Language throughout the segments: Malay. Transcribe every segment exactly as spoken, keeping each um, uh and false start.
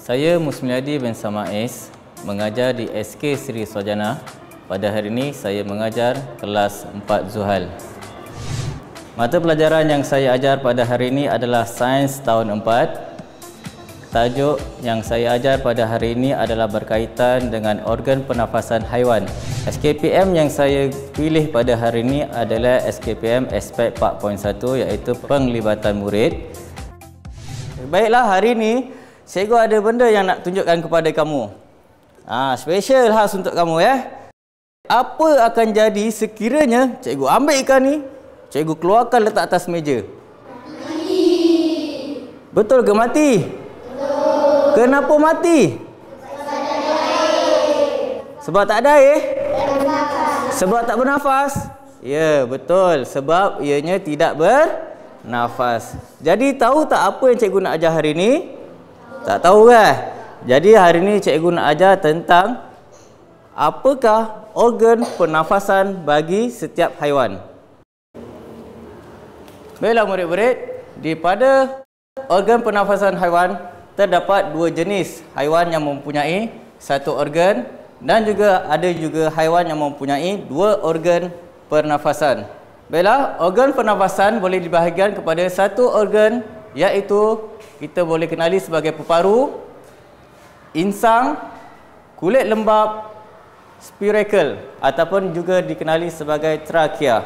Saya Musmiadi bin Samaiz, mengajar di S K Sri Sarjana. Pada hari ini saya mengajar kelas empat Zuhal. Mata pelajaran yang saya ajar pada hari ini adalah Sains tahun empat. Tajuk yang saya ajar pada hari ini adalah berkaitan dengan organ pernafasan haiwan. S K P M yang saya pilih pada hari ini adalah S K P M Aspek empat titik satu, iaitu penglibatan murid. Baiklah, hari ini cikgu ada benda yang nak tunjukkan kepada kamu. Ah, special khas untuk kamu ya. Apa akan jadi sekiranya cikgu ambil ikan ni, cikgu keluarkan letak atas meja? Mati. Betul ke mati? Betul. Kenapa mati? Sebab tak ada air. Sebab tak ada air? Sebab tak bernafas? Ya, betul. Sebab ianya tidak bernafas. Jadi tahu tak apa yang cikgu nak ajar hari ini? Tak tahu kan? Jadi hari ini cikgu nak ajar tentang apakah organ pernafasan bagi setiap haiwan. Baiklah murid-murid, di pada organ pernafasan haiwan terdapat dua jenis haiwan yang mempunyai satu organ dan juga ada juga haiwan yang mempunyai dua organ pernafasan. Baiklah, organ pernafasan boleh dibahagikan kepada satu organ, iaitu kita boleh kenali sebagai peparu, insang, kulit lembap, spiracle ataupun juga dikenali sebagai trakea.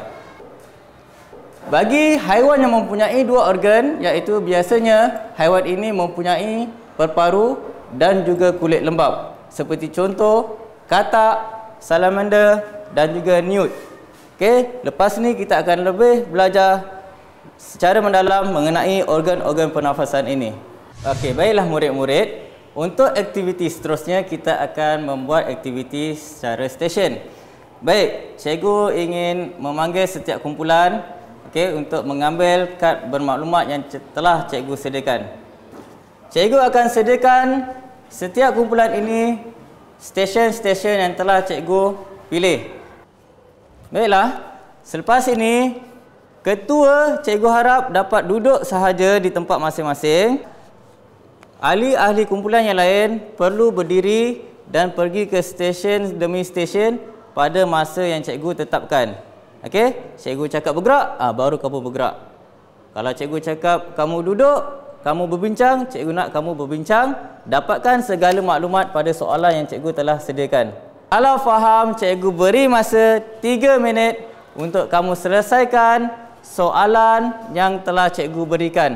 Bagi haiwan yang mempunyai dua organ, iaitu biasanya haiwan ini mempunyai peparu dan juga kulit lembap, seperti contoh katak, salamander dan juga newt. Okey, lepas ni kita akan lebih belajar secara mendalam mengenai organ-organ pernafasan ini. Okey, baiklah murid-murid. Untuk aktiviti seterusnya, kita akan membuat aktiviti secara stesen. Baik, cikgu ingin memanggil setiap kumpulan okay, untuk mengambil kad bermaklumat yang telah cikgu sediakan. Cikgu akan sediakan setiap kumpulan ini stesen-stesen yang telah cikgu pilih. Baiklah, selepas ini ketua cikgu harap dapat duduk sahaja di tempat masing-masing. Ahli-ahli kumpulan yang lain perlu berdiri dan pergi ke stesen demi stesen pada masa yang cikgu tetapkan. Okey, cikgu cakap bergerak, ah baru kamu bergerak. Kalau cikgu cakap kamu duduk, kamu berbincang, cikgu nak kamu berbincang, dapatkan segala maklumat pada soalan yang cikgu telah sediakan. Kalau faham, cikgu beri masa tiga minit untuk kamu selesaikan soalan yang telah cikgu berikan.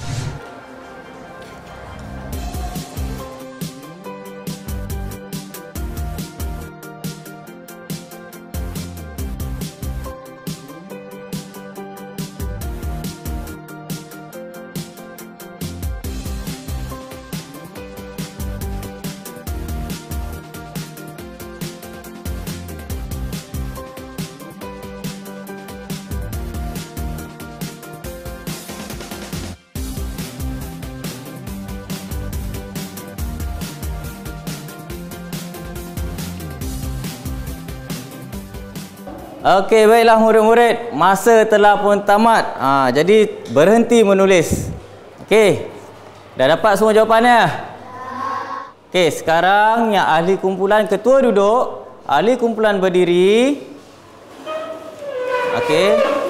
Okey, baiklah murid-murid, masa telah pun tamat. Ha, jadi berhenti menulis. Okey, dah dapat semua jawapannya? Okey, sekarang yang ahli kumpulan ketua duduk, ahli kumpulan berdiri. Okey.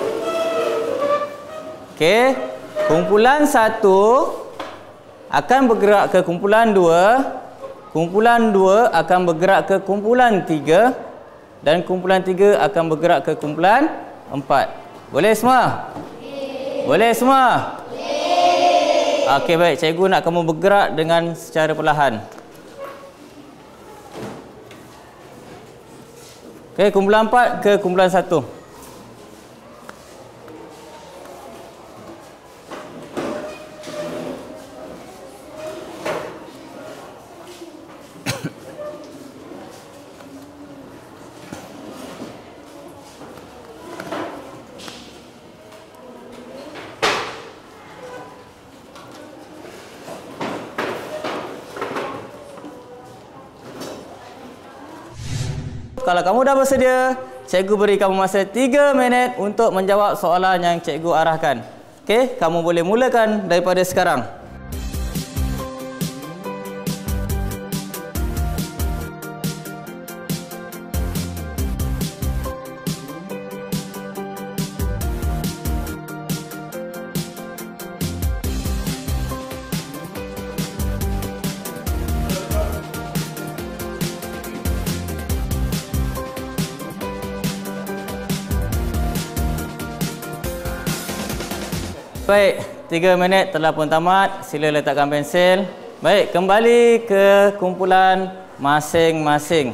Okey, kumpulan satu akan bergerak ke kumpulan dua, kumpulan dua akan bergerak ke kumpulan tiga. Dan kumpulan tiga akan bergerak ke kumpulan empat. Boleh semua? Boleh. Boleh semua? Boleh. Okey, baik. Cikgu nak kamu bergerak dengan secara perlahan. Okey, kumpulan empat ke kumpulan satu. Kalau kamu dah bersedia, cikgu beri kamu masa tiga minit untuk menjawab soalan yang cikgu arahkan. Okey, kamu boleh mulakan daripada sekarang. Baik, tiga minit telah pun tamat. Sila letakkan pensel. Baik, kembali ke kumpulan masing-masing.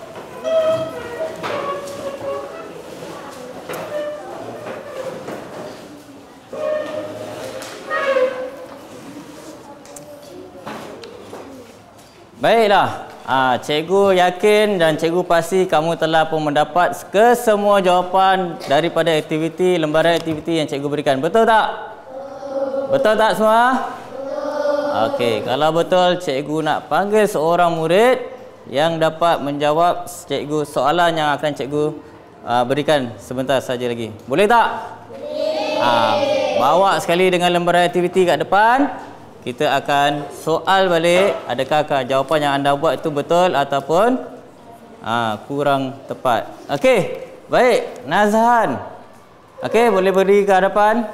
Baiklah, ha, cikgu yakin dan cikgu pasti kamu telah pun mendapat kesemua jawapan daripada aktiviti, lembaran aktiviti yang cikgu berikan. Betul tak? Betul tak semua? Okey, kalau betul cikgu nak panggil seorang murid yang dapat menjawab cikgu soalan yang akan cikgu uh, berikan sebentar saja lagi. Boleh tak? Boleh. Ha, bawa sekali dengan lembaran aktiviti kat depan. Kita akan soal balik, adakah jawapan yang anda buat itu betul ataupun aa, kurang tepat. Okey, baik. Nazhan. Okey, boleh berdiri ke hadapan.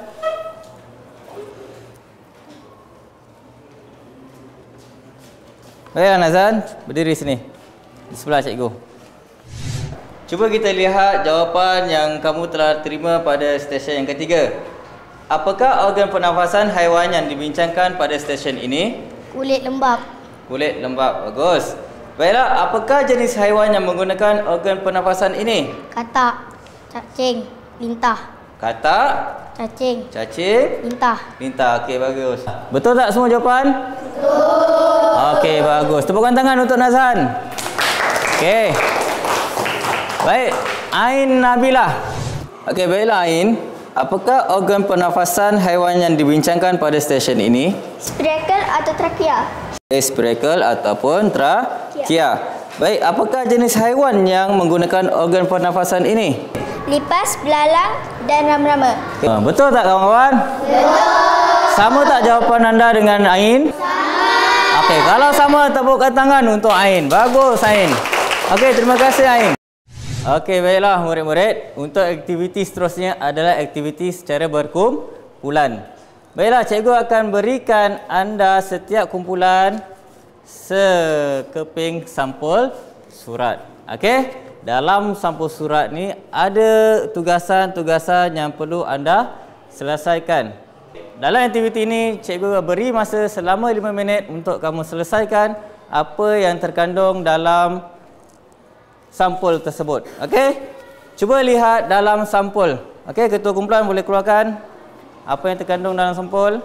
Baik, Nazhan. Berdiri sini. Di sebelah cikgu. Cuba kita lihat jawapan yang kamu telah terima pada stesen yang ketiga. Apakah organ pernafasan haiwan yang dibincangkan pada stesen ini? Kulit lembap. Kulit lembap. Bagus. Baiklah, apakah jenis haiwan yang menggunakan organ pernafasan ini? Katak, cacing, lintah. Katak, cacing, cacing, lintah. lintah. Okey, bagus. Betul tak semua jawapan? Betul. Okey, bagus. Tepukan tangan untuk Nazhan. Okey. Baik, Ain Nabilah. Okey, baiklah Ain. Apakah organ pernafasan haiwan yang dibincangkan pada stesen ini? Spirakal atau trakea? Spirakal ataupun trakea. Baik, apakah jenis haiwan yang menggunakan organ pernafasan ini? Lipas, belalang dan rama-rama. Okay. Betul tak kawan-kawan? Betul. Sama tak jawapan anda dengan Ain? Sama. Okey, kalau sama tepukkan tangan untuk Ain. Bagus Ain. Okey, terima kasih Ain. Okey, baiklah murid-murid. Untuk aktiviti seterusnya adalah aktiviti secara berkumpulan. Baiklah, cikgu akan berikan anda setiap kumpulan sekeping sampul surat. Okey, dalam sampul surat ni ada tugasan-tugasan yang perlu anda selesaikan. Dalam aktiviti ini, cikgu beri masa selama lima minit untuk kamu selesaikan apa yang terkandung dalam sampul tersebut. Okey? Cuba lihat dalam sampul. Okey, ketua kumpulan boleh keluarkan apa yang terkandung dalam sampul.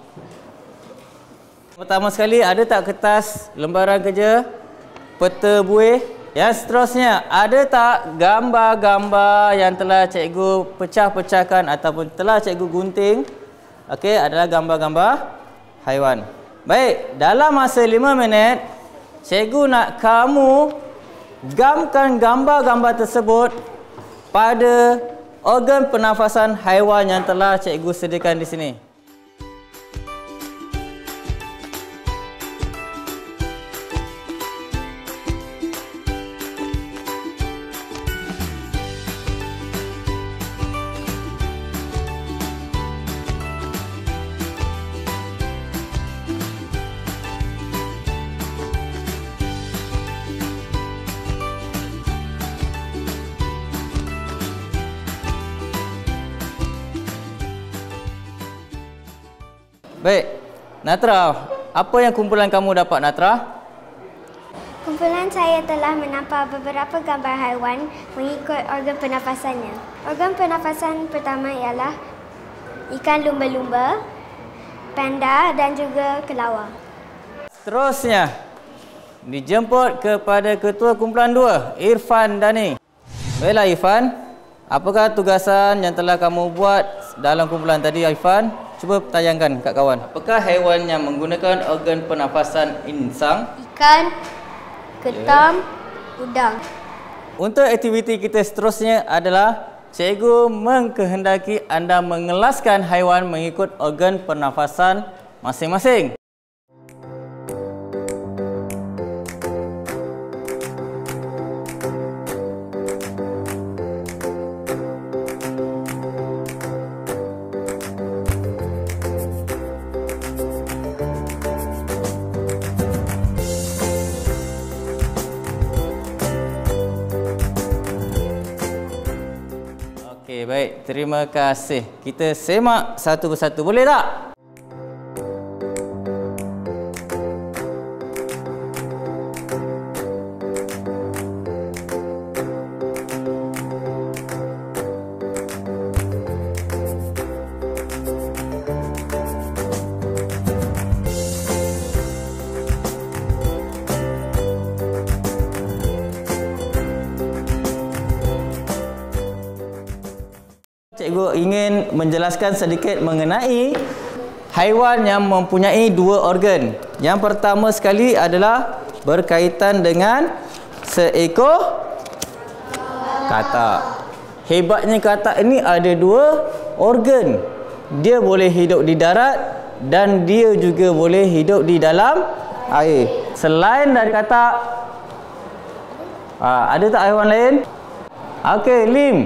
Pertama sekali, ada tak kertas lembaran kerja, peta buih? Yang seterusnya, ada tak gambar-gambar yang telah cikgu pecah-pecahkan ataupun telah cikgu gunting? Okey, adalah gambar-gambar haiwan. Baik, dalam masa lima minit, cikgu nak kamu gamkan gambar-gambar tersebut pada organ pernafasan haiwan yang telah cikgu sediakan di sini. Baik, Natra, apa yang kumpulan kamu dapat, Natra? Kumpulan saya telah menampak beberapa gambar haiwan mengikut organ pernafasannya. Organ pernafasan pertama ialah ikan lumba-lumba, panda dan juga kelawar. Seterusnya, dijemput kepada ketua kumpulan dua, Irfan Dani. Baiklah Irfan, apakah tugasan yang telah kamu buat dalam kumpulan tadi, Irfan? Cuba tayangkan kat kawan. Apakah haiwan yang menggunakan organ pernafasan insang? Ikan, ketam, yeah. udang. Untuk aktiviti kita seterusnya adalah cikgu mengkehendaki anda mengelaskan haiwan mengikut organ pernafasan masing-masing. Okey, baik. Terima kasih. Kita semak satu persatu. Boleh tak? Cikgu ingin menjelaskan sedikit mengenai haiwan yang mempunyai dua organ. Yang pertama sekali adalah berkaitan dengan seekor katak. Hebatnya katak ini ada dua organ. Dia boleh hidup di darat dan dia juga boleh hidup di dalam air. Selain dari katak, ada tak haiwan lain? Okey, Lim.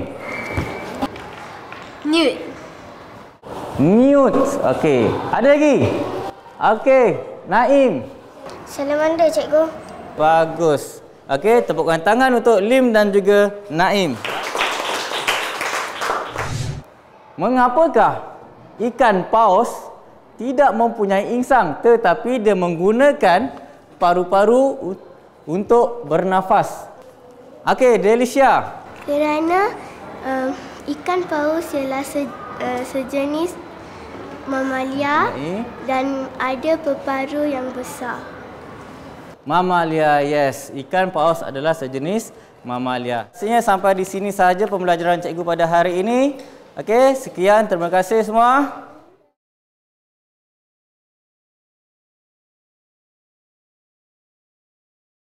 Newt. Newt. Okey. Ada lagi? Okey. Naim. Salamander, cikgu. Bagus. Okey, tepukkan tangan untuk Lim dan juga Naim. Mengapakah ikan paus tidak mempunyai insang tetapi dia menggunakan paru-paru untuk bernafas? Okey, Delicia. Kerana um, ikan paus ialah se, uh, sejenis mamalia Baik. dan ada peparu yang besar. Mamalia, yes. Ikan paus adalah sejenis mamalia. Sebenarnya sampai di sini sahaja pembelajaran cikgu pada hari ini. Okey, sekian. Terima kasih semua.